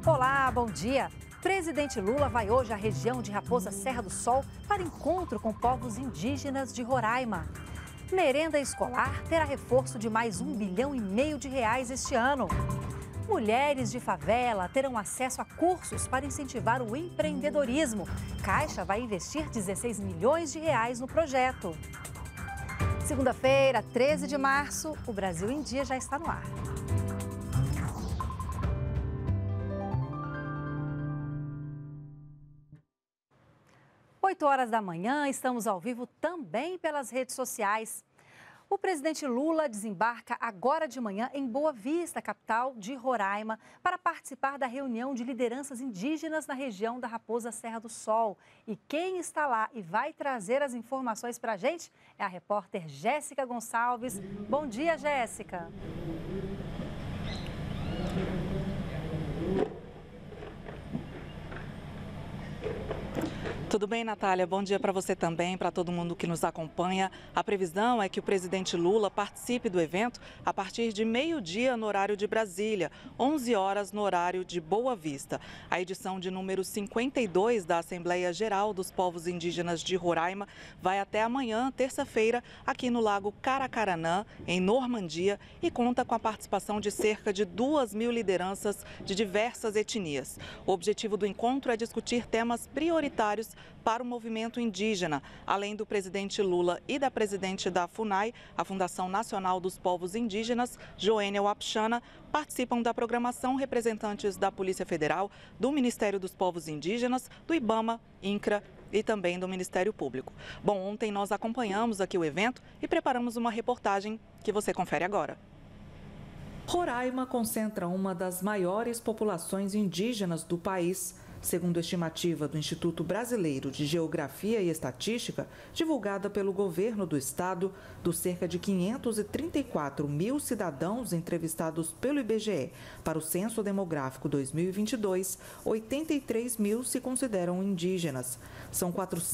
Olá, bom dia. Presidente Lula vai hoje à região de Raposa Serra do Sol para encontro com povos indígenas de Roraima. Merenda escolar terá reforço de mais R$1,5 bilhão este ano. Mulheres de favela terão acesso a cursos para incentivar o empreendedorismo. Caixa vai investir R$16 milhões no projeto. Segunda-feira, 13 de março, o Brasil em Dia já está no ar. Oito horas da manhã, estamos ao vivo também pelas redes sociais. O presidente Lula desembarca agora de manhã em Boa Vista, capital de Roraima, para participar da reunião de lideranças indígenas na região da Raposa Serra do Sol. E quem está lá e vai trazer as informações para a gente é a repórter Jéssica Gonçalves. Bom dia, Jéssica. Tudo bem, Natália? Bom dia para você também, para todo mundo que nos acompanha. A previsão é que o presidente Lula participe do evento a partir de meio-dia no horário de Brasília, 11 horas no horário de Boa Vista. A edição de número 52 da Assembleia Geral dos Povos Indígenas de Roraima vai até amanhã, terça-feira, aqui no Lago Caracaranã, em Normandia, e conta com a participação de cerca de 2.000 lideranças de diversas etnias. O objetivo do encontro é discutir temas prioritários para o movimento indígena, além do presidente Lula e da presidente da FUNAI, a Fundação Nacional dos Povos Indígenas, Joênia Wapchana, participam da programação representantes da Polícia Federal, do Ministério dos Povos Indígenas, do IBAMA, INCRA e também do Ministério Público. Bom, ontem nós acompanhamos aqui o evento e preparamos uma reportagem que você confere agora. Roraima concentra uma das maiores populações indígenas do país. Segundo a estimativa do Instituto Brasileiro de Geografia e Estatística, divulgada pelo governo do estado, dos cerca de 534 mil cidadãos entrevistados pelo IBGE para o Censo Demográfico 2022, 83 mil se consideram indígenas. São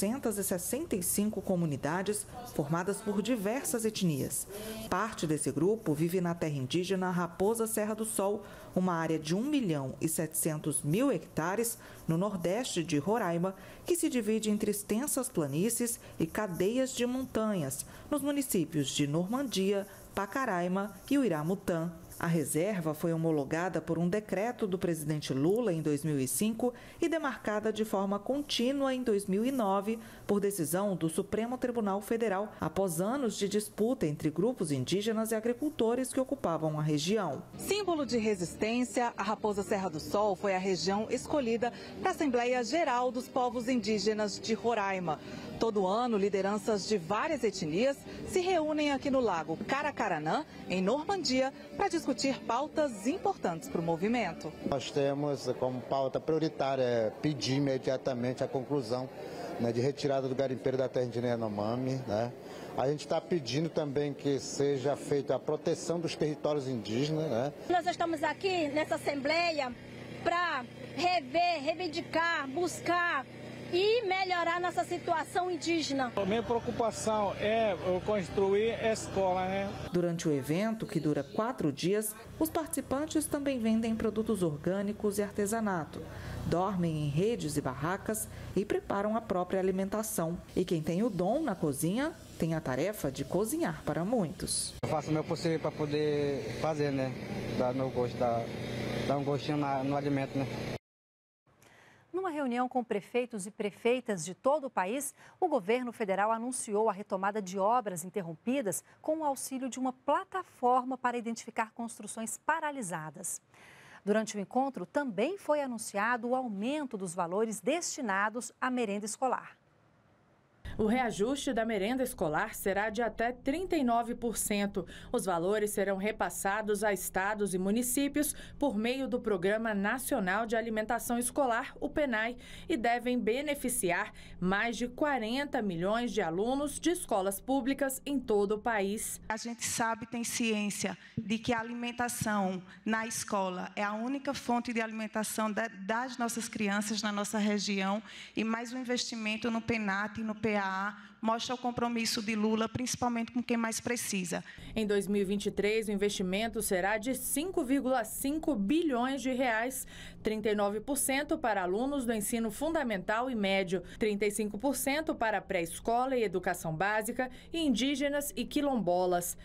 465 comunidades formadas por diversas etnias. Parte desse grupo vive na terra indígena Raposa Serra do Sol, uma área de 1.700.000 hectares no nordeste de Roraima, que se divide entre extensas planícies e cadeias de montanhas, nos municípios de Normandia, Pacaraima e Uiramutã. A reserva foi homologada por um decreto do presidente Lula em 2005 e demarcada de forma contínua em 2009 por decisão do Supremo Tribunal Federal, após anos de disputa entre grupos indígenas e agricultores que ocupavam a região. Símbolo de resistência, a Raposa Serra do Sol foi a região escolhida para a Assembleia Geral dos Povos Indígenas de Roraima. Todo ano, lideranças de várias etnias se reúnem aqui no Lago Caracaranã, em Normandia, para discutir pautas importantes para o movimento. Nós temos como pauta prioritária pedir imediatamente a conclusão de retirada do garimpeiro da terra indígena Yanomami. A gente está pedindo também que seja feita a proteção dos territórios indígenas. Nós estamos aqui nessa Assembleia para rever, reivindicar, buscar e melhorar nossa situação indígena. A minha preocupação é construir escola, Durante o evento, que dura 4 dias, os participantes também vendem produtos orgânicos e artesanato, dormem em redes e barracas e preparam a própria alimentação. E quem tem o dom na cozinha tem a tarefa de cozinhar para muitos. Eu faço o meu possível para poder fazer, dar meu gosto, dar um gostinho no alimento, Numa reunião com prefeitos e prefeitas de todo o país, o governo federal anunciou a retomada de obras interrompidas com o auxílio de uma plataforma para identificar construções paralisadas. Durante o encontro, também foi anunciado o aumento dos valores destinados à merenda escolar. O reajuste da merenda escolar será de até 39%. Os valores serão repassados a estados e municípios por meio do Programa Nacional de Alimentação Escolar, o PNAE, e devem beneficiar mais de 40 milhões de alunos de escolas públicas em todo o país. A gente sabe, tem ciência de que a alimentação na escola é a única fonte de alimentação das nossas crianças na nossa região, e mais um investimento no PENAT e no PAA mostra o compromisso de Lula, principalmente com quem mais precisa. Em 2023, o investimento será de 5,5 bilhões de reais, 39% para alunos do ensino fundamental e médio, 35% para pré-escola e educação básica e indígenas e quilombolas,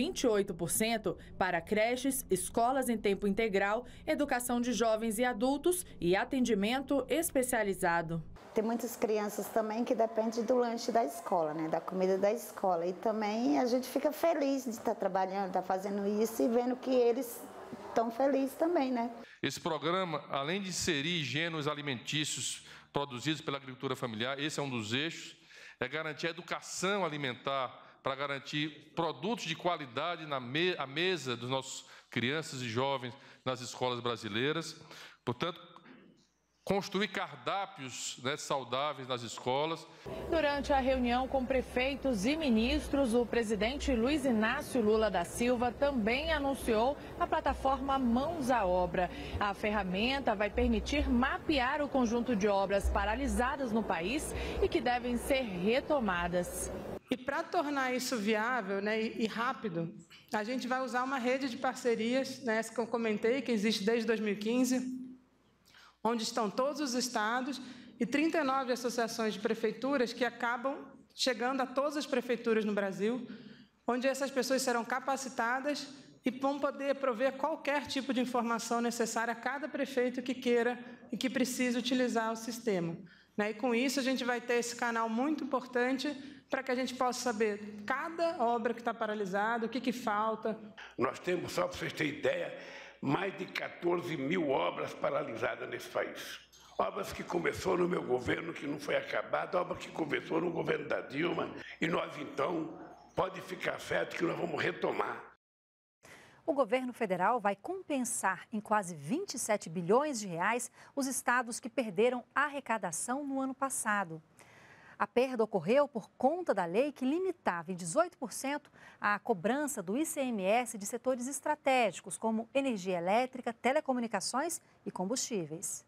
28% para creches, escolas em tempo integral, educação de jovens e adultos e atendimento especializado. Tem muitas crianças também que dependem do lanche da escola, né, da comida da escola. E também a gente fica feliz de estar trabalhando, estar fazendo isso e vendo que eles estão felizes também, né? Esse programa, além de inserir gêneros alimentícios produzidos pela agricultura familiar, esse é um dos eixos, é garantir a educação alimentar para garantir produtos de qualidade à mesa dos nossos crianças e jovens nas escolas brasileiras. Portanto, construir cardápios, né, saudáveis nas escolas. Durante a reunião com prefeitos e ministros, o presidente Luiz Inácio Lula da Silva também anunciou a plataforma Mãos à Obra. A ferramenta vai permitir mapear o conjunto de obras paralisadas no país e que devem ser retomadas. E para tornar isso viável, né, e rápido, a gente vai usar uma rede de parcerias, né, essa que eu comentei, que existe desde 2015, onde estão todos os estados e 39 associações de prefeituras que acabam chegando a todas as prefeituras no Brasil, onde essas pessoas serão capacitadas e vão poder prover qualquer tipo de informação necessária a cada prefeito que queira e que precise utilizar o sistema. E com isso a gente vai ter esse canal muito importante para que a gente possa saber cada obra que está paralisada, o que falta. Nós temos, só para vocês terem ideia, mais de 14 mil obras paralisadas nesse país. Obras que começou no meu governo, que não foi acabada, obras que começou no governo da Dilma, e nós, então, pode ficar certo que nós vamos retomar. O governo federal vai compensar em quase 27 bilhões de reais os estados que perderam arrecadação no ano passado. A perda ocorreu por conta da lei que limitava em 18% a cobrança do ICMS de setores estratégicos, como energia elétrica, telecomunicações e combustíveis.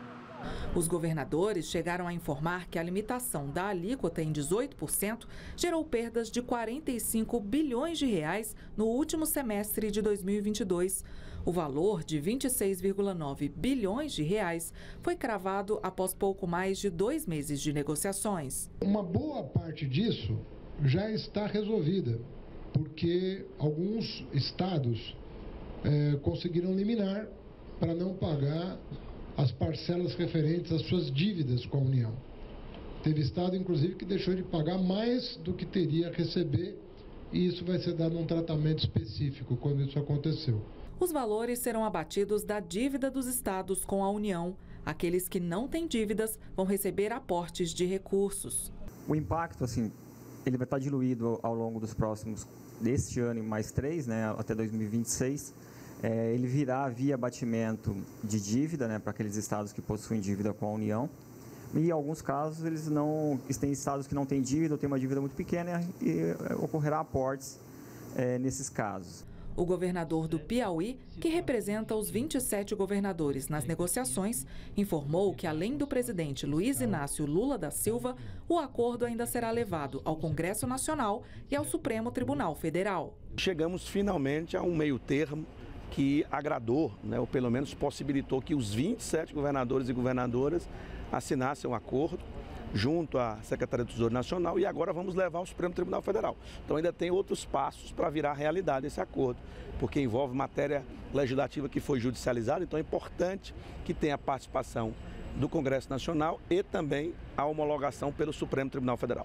Os governadores chegaram a informar que a limitação da alíquota em 18% gerou perdas de 45 bilhões de reais no último semestre de 2022. O valor de 26,9 bilhões de reais foi cravado após pouco mais de 2 meses de negociações. Uma boa parte disso já está resolvida, porque alguns estados conseguiram liminar para não pagar as parcelas referentes às suas dívidas com a União. Teve estado, inclusive, que deixou de pagar mais do que teria a receber, e isso vai ser dado um tratamento específico quando isso aconteceu. Os valores serão abatidos da dívida dos estados com a União. Aqueles que não têm dívidas vão receber aportes de recursos. O impacto, ele vai estar diluído ao longo dos próximos, deste ano e mais 3, né, até 2026. Ele virá via abatimento de dívida, para aqueles estados que possuem dívida com a União. E em alguns casos, tem estados que não têm dívida ou têm uma dívida muito pequena e ocorrerá aportes nesses casos. O governador do Piauí, que representa os 27 governadores nas negociações, informou que, além do presidente Luiz Inácio Lula da Silva, o acordo ainda será levado ao Congresso Nacional e ao Supremo Tribunal Federal. Chegamos finalmente a um meio termo que agradou, ou pelo menos possibilitou que os 27 governadores e governadoras assinassem um acordo junto à Secretaria do Tesouro Nacional, e agora vamos levar ao Supremo Tribunal Federal. Então ainda tem outros passos para virar realidade esse acordo, porque envolve matéria legislativa que foi judicializada, então é importante que tenha a participação do Congresso Nacional e também a homologação pelo Supremo Tribunal Federal.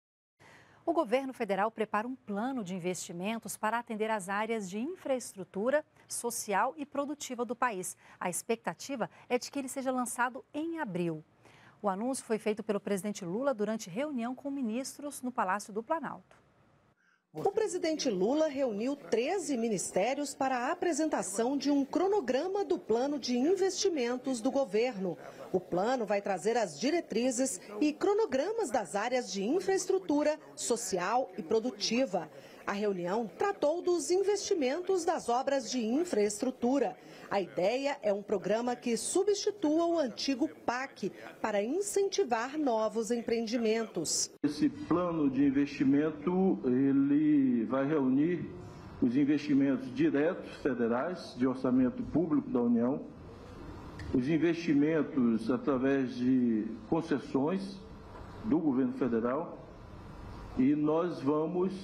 O governo federal prepara um plano de investimentos para atender as áreas de infraestrutura, social e produtiva do país. A expectativa é de que ele seja lançado em abril. O anúncio foi feito pelo presidente Lula durante reunião com ministros no Palácio do Planalto. O presidente Lula reuniu 13 ministérios para a apresentação de um cronograma do plano de investimentos do governo. O plano vai trazer as diretrizes e cronogramas das áreas de infraestrutura, social e produtiva. A reunião tratou dos investimentos das obras de infraestrutura. A ideia é um programa que substitua o antigo PAC para incentivar novos empreendimentos. Esse plano de investimento, ele vai reunir os investimentos diretos federais de orçamento público da União, os investimentos através de concessões do governo federal, e nós vamos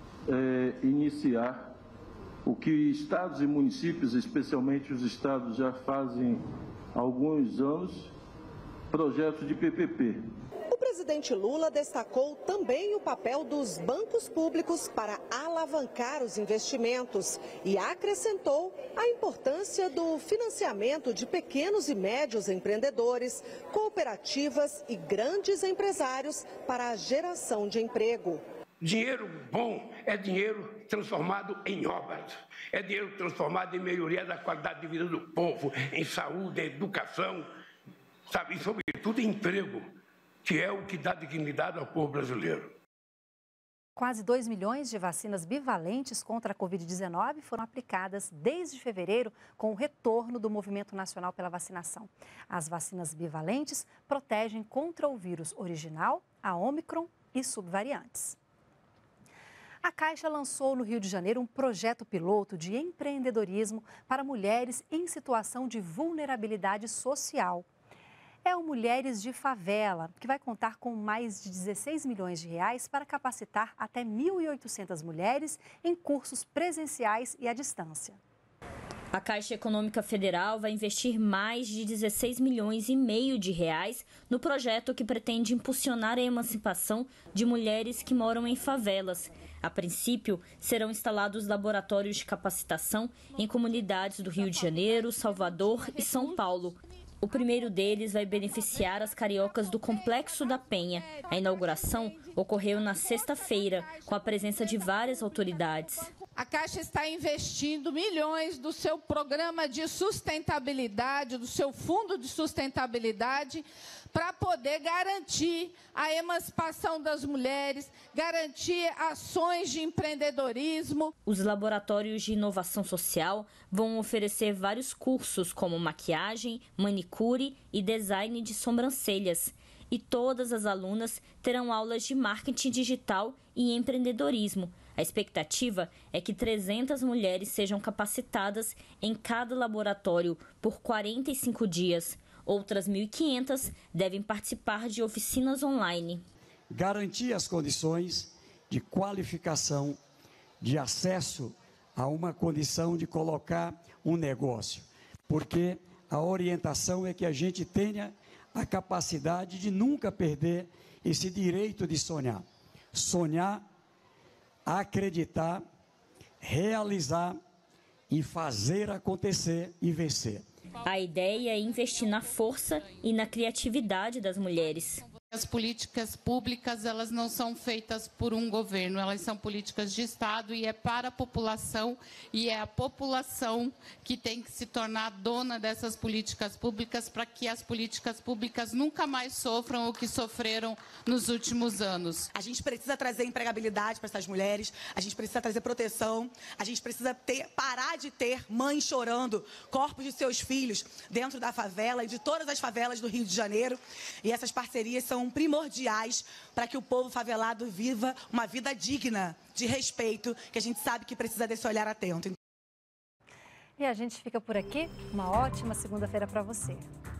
iniciar o que estados e municípios, especialmente os estados, já fazem há alguns anos, projetos de PPP. O presidente Lula destacou também o papel dos bancos públicos para alavancar os investimentos e acrescentou a importância do financiamento de pequenos e médios empreendedores, cooperativas e grandes empresários para a geração de emprego. Dinheiro bom é dinheiro transformado em obras, é dinheiro transformado em melhoria da qualidade de vida do povo, em saúde, em educação, sabe, e sobretudo em emprego, que é o que dá dignidade ao povo brasileiro. Quase 2 milhões de vacinas bivalentes contra a Covid-19 foram aplicadas desde fevereiro com o retorno do Movimento Nacional pela Vacinação. As vacinas bivalentes protegem contra o vírus original, a Ômicron e subvariantes. A Caixa lançou no Rio de Janeiro um projeto piloto de empreendedorismo para mulheres em situação de vulnerabilidade social. É o Mulheres de Favela, que vai contar com mais de 16 milhões de reais para capacitar até 1.800 mulheres em cursos presenciais e à distância. A Caixa Econômica Federal vai investir mais de 16 milhões e meio de reais no projeto que pretende impulsionar a emancipação de mulheres que moram em favelas. A princípio, serão instalados laboratórios de capacitação em comunidades do Rio de Janeiro, Salvador e São Paulo. O primeiro deles vai beneficiar as cariocas do Complexo da Penha. A inauguração ocorreu na sexta-feira, com a presença de várias autoridades. A Caixa está investindo milhões do seu programa de sustentabilidade, do seu fundo de sustentabilidade, para poder garantir a emancipação das mulheres, garantir ações de empreendedorismo. Os laboratórios de inovação social vão oferecer vários cursos como maquiagem, manicure e design de sobrancelhas. E todas as alunas terão aulas de marketing digital e empreendedorismo. A expectativa é que 300 mulheres sejam capacitadas em cada laboratório por 45 dias. Outras 1.500 devem participar de oficinas online. Garantir as condições de qualificação, de acesso a uma condição de colocar um negócio. Porque a orientação é que a gente tenha a capacidade de nunca perder esse direito de sonhar. Sonhar, acreditar, realizar e fazer acontecer e vencer. A ideia é investir na força e na criatividade das mulheres. As políticas públicas, elas não são feitas por um governo, elas são políticas de Estado e é para a população, e é a população que tem que se tornar dona dessas políticas públicas para que as políticas públicas nunca mais sofram o que sofreram nos últimos anos. A gente precisa trazer empregabilidade para essas mulheres, a gente precisa trazer proteção, a gente precisa parar de ter mães chorando, corpos de seus filhos dentro da favela e de todas as favelas do Rio de Janeiro, e essas parcerias são primordiais para que o povo favelado viva uma vida digna, de respeito, que a gente sabe que precisa desse olhar atento. E a gente fica por aqui. Uma ótima segunda-feira para você.